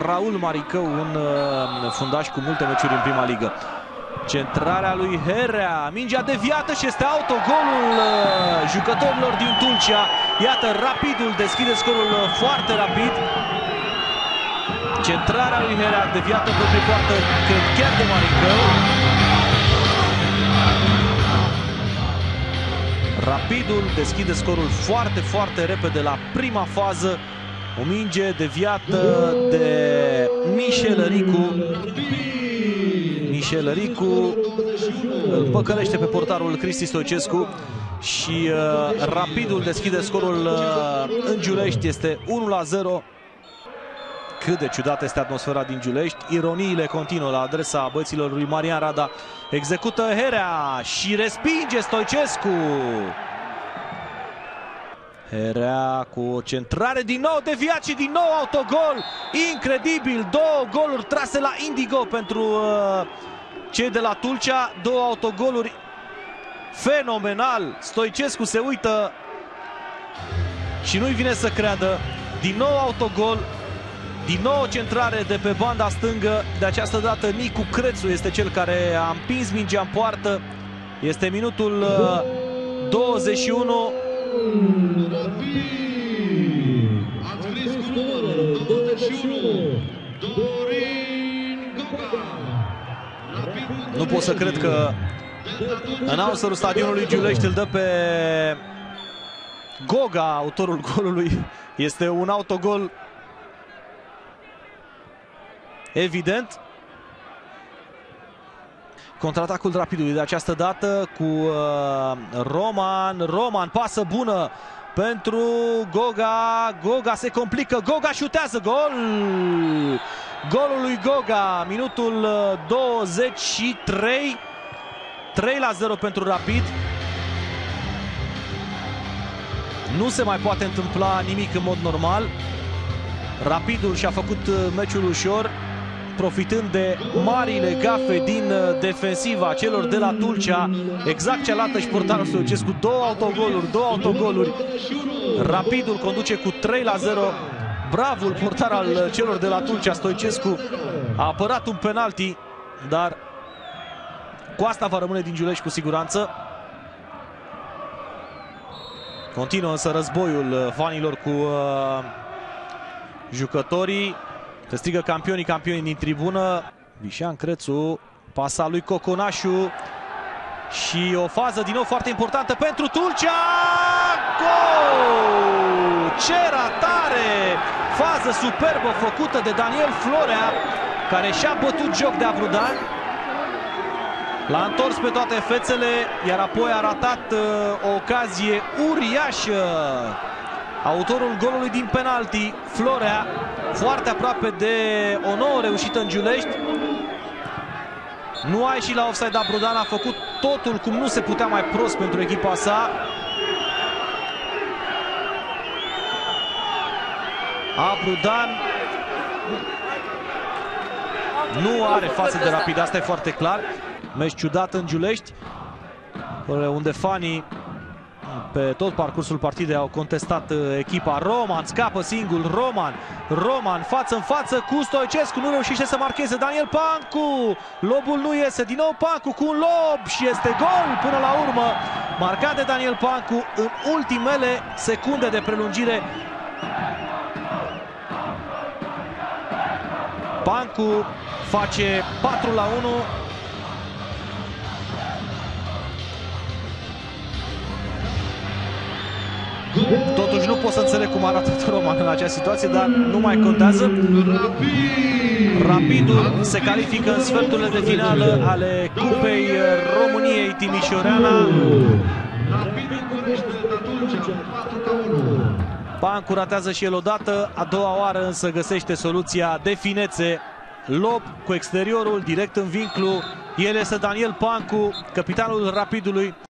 Raul Maricău, un fundaș cu multe meciuri în prima ligă. Centrarea lui Herea, mingea deviată și este autogolul jucătorilor din Tulcea. Iată, Rapidul deschide scorul foarte rapid. Centrarea lui Herea deviată pe poartă, cred chiar de Maricău. Rapidul deschide scorul foarte, foarte repede la prima fază. O minge deviată de Mișelăricu. Mișelăricu îl păcălește pe portarul Cristi Stoicescu și Rapidul deschide scorul în Giulești. Este 1-0. Cât de ciudată este atmosfera din Giulești. Ironiile continuă la adresa băților lui Marian Rada. Execută Herea și respinge Stoicescu. Herea cu o centrare din nou, deviat și din nou autogol. Incredibil, două goluri trase la Indigo pentru cei de la Tulcea. Două autogoluri fenomenal. Stoicescu se uită și nu-i vine să creadă. Din nou autogol. Din nou o centrare de pe banda stângă. De această dată Nicu Crețu este cel care a împins mingea în poartă. Este minutul 21. Ați scris cu numărul 21, Dorin Goga. Nu pot să cred că announcerul stadionului Giulești îl dă pe Goga, autorul golului. Este un autogol evident. Contraatacul Rapidului de această dată cu Roman, pasă bună pentru Goga, Goga se complică, Goga șutează, gol! Golul lui Goga, minutul 23, 3-0 pentru Rapid. Nu se mai poate întâmpla nimic în mod normal. Rapidul și-a făcut meciul ușor, profitând de marile gafe din defensiva celor de la Tulcea. Exact cealaltă și portarul Stoicescu. Două autogoluri. Rapidul conduce cu 3-0. Bravul portar al celor de la Tulcea, Stoicescu, a apărat un penalti, dar cu asta va rămâne din Giulești cu siguranță. Continuă însă războiul fanilor cu jucătorii. Se strigă campionii din tribună. Bișan Crețu, pasa lui Coconașu și o fază din nou foarte importantă pentru Tulcea. Gol! Ce ratare! Fază superbă făcută de Daniel Florea, care și-a bătut joc de Avrudan. L-a întors pe toate fețele, iar apoi a ratat o ocazie uriașă. Autorul golului din penalti, Florea, foarte aproape de o nouă reușită în Giulești. Nu a ieșit la offside, Avrudan a făcut totul cum nu se putea mai prost pentru echipa sa. Avrudan nu are față de Rapid, asta e foarte clar. Meci ciudat în Giulești, unde fanii pe tot parcursul partidei au contestat echipa. Roman scapă singur, Roman față în față cu Stoicescu, nu reușește să marcheze Daniel Pancu. Lobul nu iese, din nou Pancu cu un lob și este gol până la urmă. Marcat de Daniel Pancu în ultimele secunde de prelungire. Pancu face 4-1. Totuși nu pot să înțeleg cum a ratat Roman în această situație, dar nu mai contează. Rapidul se califică în sferturile de finală ale Cupei României Timișoreana. Pancu ratează și el odată, a doua oară însă găsește soluția de finețe. Lob cu exteriorul direct în vinclu. El este Daniel Pancu, capitanul Rapidului.